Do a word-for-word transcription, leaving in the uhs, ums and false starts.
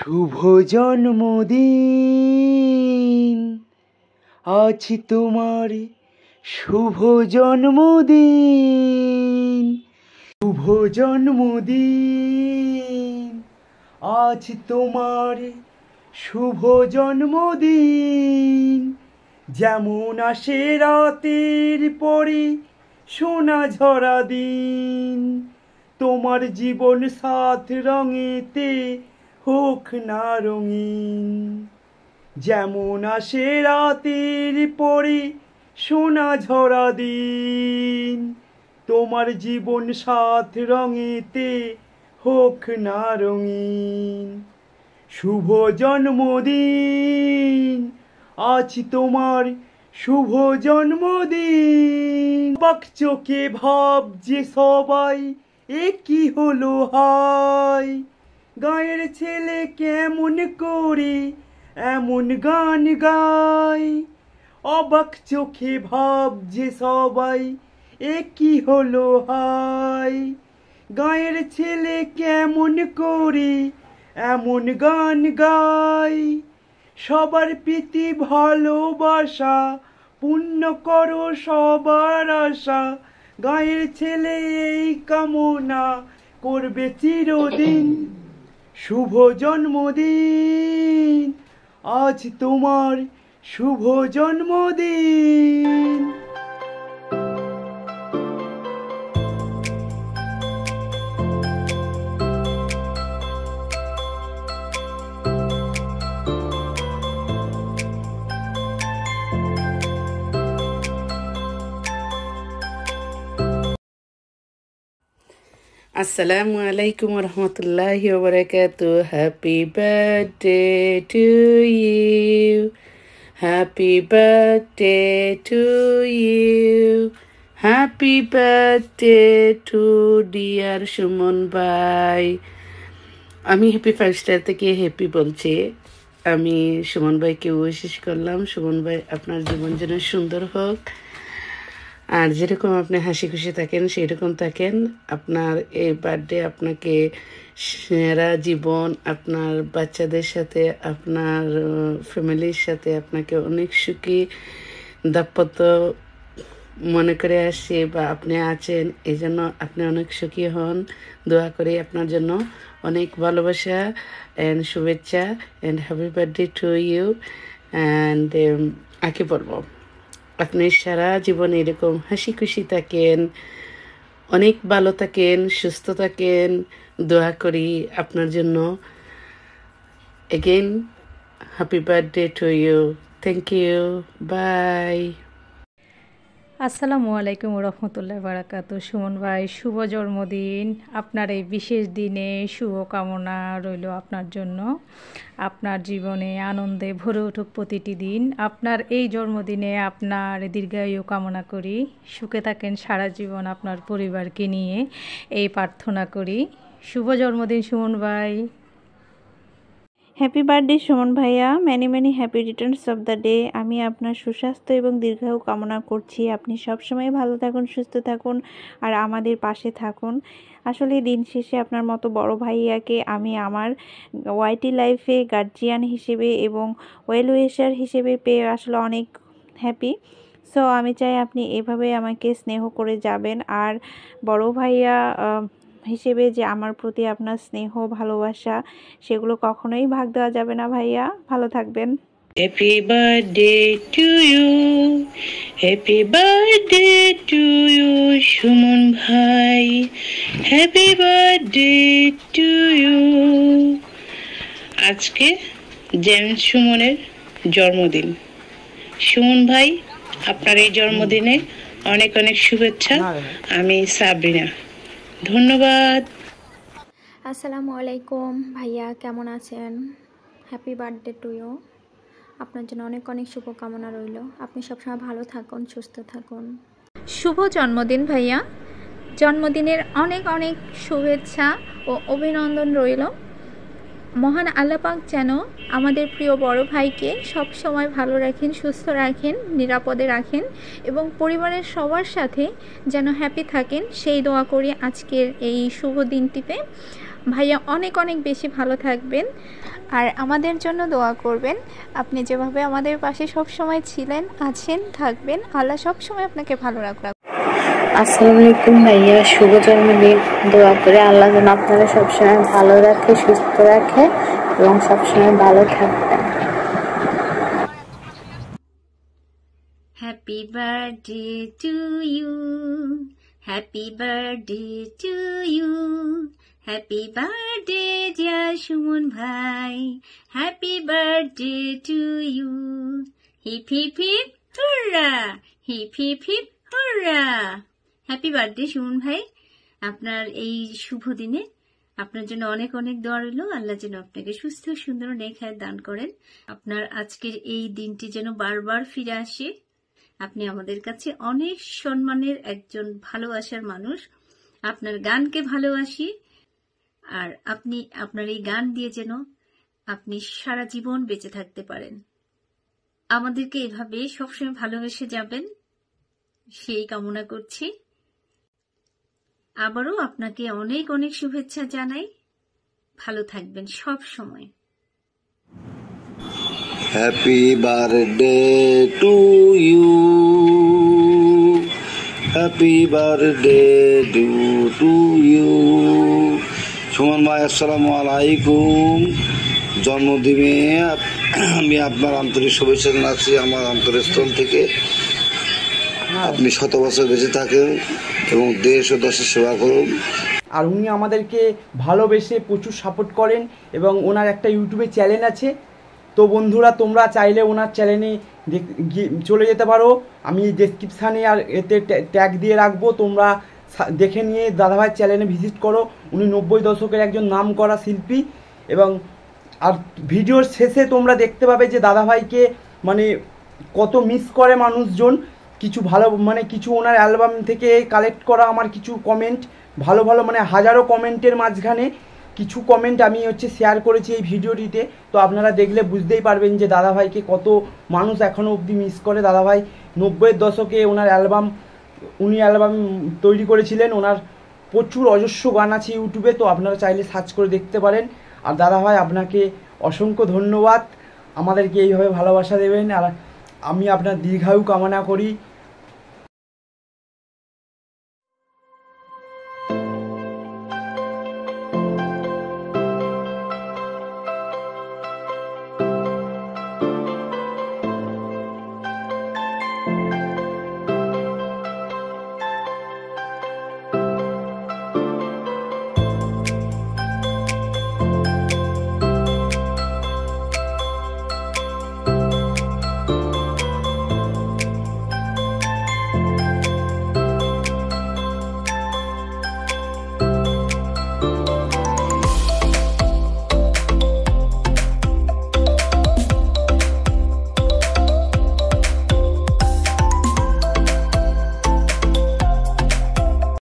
শুভ জন্মদিন, আজ তোমার শুভ জন্মদিন। শুভ জন্মদিন, আজ তোমার শুভ জন্মদিন। যেমন আসে রাতের পরে সোনা ঝরা দিন, তোমার জীবন সাত রঙেতে হোক না রঙিন। যেমন আসে রাতের পরে সোনা ঝরা দিন, তোমার জীবন সাত রঙেতে হোক না রঙিন। শুভ জন্মদিন, আজ তোমার শুভ জন্মদিন। বাক চোখে ভাব যে সবাই, এ কি হলো হাই, গায়ের ছেলে কেমন করে এমন গান গায়। অবাক চোখে ভাব যে সবাই, এ কি হলো হাই, গায়ের ছেলে কেমন করে এমন গান গায়। সবার প্রীতি ভালোবাসা পূর্ণ করো সবার আশা, গায়ের ছেলে এই কামনা করবে চিরদিন। শুভ জন্মদিন, আজ তোমার শুভ জন্মদিন। Assalamu alaikum warahmatullahi wabarakatuh. Happy birthday to you. Happy birthday to you. Happy birthday to dear Suman ভাই। আমি হ্যাপি ফাইভ স্টার থেকে হ্যাপি বলছি। আমি সুমন ভাইকে উইশ করলাম, সুমন ভাই আপনার জীবন যেন সুন্দর হোক, আর যেরকম আপনি হাসি খুশি থাকেন সেই রকম থাকেন। আপনার এই বার্থডে আপনাকে সারা জীবন আপনার বাচ্চাদের সাথে, আপনার ফ্যামিলির সাথে আপনাকে অনেক সুখী দাম্পত্য মনে করে আসছে বা আপনি আছেন, এই জন্য আপনি অনেক সুখী হন। দোয়া করি আপনার জন্য, অনেক ভালোবাসা অ্যান্ড শুভেচ্ছা and happy birthday to you. And আগে বলবো আপনি সারা জীবন এরকম হাসি খুশি থাকেন, অনেক ভালো থাকেন, সুস্থ থাকেন। দোয়া করি আপনার জন্য। Again happy birthday to you. Thank you, bye. আসসালামু আলাইকুম রহমতুল্লাহ বারাকাতু। সুমন ভাই শুভ জন্মদিন। আপনার এই বিশেষ দিনে শুভ কামনা রইল আপনার জন্য। আপনার জীবনে আনন্দে ভরে উঠুক প্রতিটি দিন। আপনার এই জন্মদিনে আপনার দীর্ঘায়ু কামনা করি, সুখে থাকেন সারা জীবন আপনার পরিবারকে নিয়ে, এই প্রার্থনা করি। শুভ জন্মদিন সুমন ভাই। হ্যাপি বার্থডে সুমন ভাইয়া, many many happy returns of the day. আমি আপনার সুস্বাস্থ্য এবং দীর্ঘায়ু কামনা করছি। আপনি সবসময় ভালো থাকুন, সুস্থ থাকুন, আর আমাদের পাশে থাকুন। আসলে দিন শেষে আপনার মতো বড় ভাইয়াকে আমি আমার ওয়াইটি লাইফে গার্জিয়ান হিসেবে এবং ওয়েল উইশার হিসেবে পেয়ে আসলে অনেক হ্যাপি। সো আমি চাই আপনি এভাবে আমাকে স্নেহ করে যাবেন। আর বড় ভাইয়া হিসেবে যে আমার প্রতি আপনার স্নেহ ভালোবাসা, সেগুলো কখনোই ভাগ দেওয়া যাবে না ভাইয়া। ভালো থাকবেন। Happy birthday to you, happy birthday to you Suman ভাই, হ্যাপি বার্থডে টু ইউ। আজকে জেমস সুমনের জন্মদিন। সুমন ভাই আপনার এই জন্মদিনে অনেক অনেক শুভেচ্ছা। আমি সাবরিনা, ধন্যবাদ। আসসালামু আলাইকুম ভাইয়া, কেমন আছেন? Happy birthday to you. আপনার জন্য অনেক অনেক শুভকামনা রইল। আপনি সবসময় ভালো থাকুন, সুস্থ থাকুন। শুভ জন্মদিন ভাইয়া। জন্মদিনের অনেক অনেক শুভেচ্ছা ও অভিনন্দন রইল। মহান আল্লাহ পাক যেন আমাদের প্রিয় বড় ভাইকে সব সময় ভালো রাখেন, সুস্থ রাখেন, নিরাপদে রাখেন এবং পরিবারের সবার সাথে যেন হ্যাপি থাকেন, সেই দোয়া করি আজকের এই শুভ দিনটিতে। ভাইয়া অনেক অনেক বেশি ভালো থাকবেন আর আমাদের জন্য দোয়া করবেন। আপনি যেভাবে আমাদের পাশে সব সময় ছিলেন, আছেন, থাকবেন, আল্লাহ সব সময় আপনাকে ভালো রাখবেন। আসসালামু আলাইকুম ভাইয়া, শুভ জন্মদিন। দোয়া করে আল্লাহ যেন আপনারা সবসময় ভালো রাখে, সুস্থ রাখে এবং সবসময় ভালো থাকবেন। Happy birthday to you, happy birthday to you, happy birthday dear Shumon bhai, happy birthday to you, hip hip hip hurrah, hip hip hip hurrah. Happy birthday Suman ভাই, আপনার এই শুভ দিনে আপনার জন্য অনেক অনেক দোয়া রইল। আল্লাহ যেন আপনাকে সুস্থ সুন্দর নেখায় দান করেন। আপনার আজকের এই দিনটি যেন বারবার ফিরে আসে। আপনি আমাদের কাছে অনেক সম্মানের একজন ভালোবাসার মানুষ। আপনার গানকে ভালোবাসি আর আপনি আপনার এই গান দিয়ে যেন আপনি সারা জীবন বেঁচে থাকতে পারেন। আমাদেরকে এভাবে সবসময় ভালোবেসে যাবেন সেই কামনা করছি। আবারও আপনাকে অনেক অনেক শুভেচ্ছা জানাই। ভালো থাকবেন সব সময়। Happy birthday to you, happy birthday to to you. Suman ভাই আসসালামু আলাইকুম। জন্মদিনে আমি আপনার আন্তরিক শুভেচ্ছা জানাচ্ছি আমার অন্তরস্থল থেকে। আপনি শত বছর বেঁচে থাকেন এবং দেশ ও দেশের সেবা করুন। আর উনি আমাদেরকে ভালোবেসে প্রচুর সাপোর্ট করেন এবং ওনার একটা ইউটিউবে চ্যানেল আছে। তো বন্ধুরা, তোমরা চাইলে ওনার চ্যানেলে চলে যেতে পারো। আমি ডেসক্রিপশানে আর এতে ট্যাগ দিয়ে রাখবো, তোমরা দেখে নিয়ে দাদাভাইয়ের চ্যানেলে ভিজিট করো। উনি নব্বই দশকের একজন নাম করা শিল্পী এবং আর ভিডিওর শেষে তোমরা দেখতে পাবে যে দাদাভাইকে মানে কত মিস করে মানুষজন। কিছু ভালো মানে কিছু ওনার অ্যালবাম থেকে কালেক্ট করা আমার কিছু কমেন্ট, ভালো ভালো মানে হাজারো কমেন্টের মাঝখানে কিছু কমেন্ট আমি হচ্ছে শেয়ার করেছি এই ভিডিওটিতে। তো আপনারা দেখলে বুঝতেই পারবেন যে দাদাভাইকে কত মানুষ এখনও অবধি মিস করে। দাদাভাই নব্বইয়ের দশকে ওনার অ্যালবাম উনি অ্যালবাম তৈরি করেছিলেন। ওনার প্রচুর অজস্র গান আছে ইউটিউবে, তো আপনারা চাইলে সার্চ করে দেখতে পারেন। আর দাদাভাই আপনাকে অসংখ্য ধন্যবাদ, আমাদেরকে এইভাবে ভালোবাসা দেবেন। আর আমি আপনার দীর্ঘায়ু কামনা করি।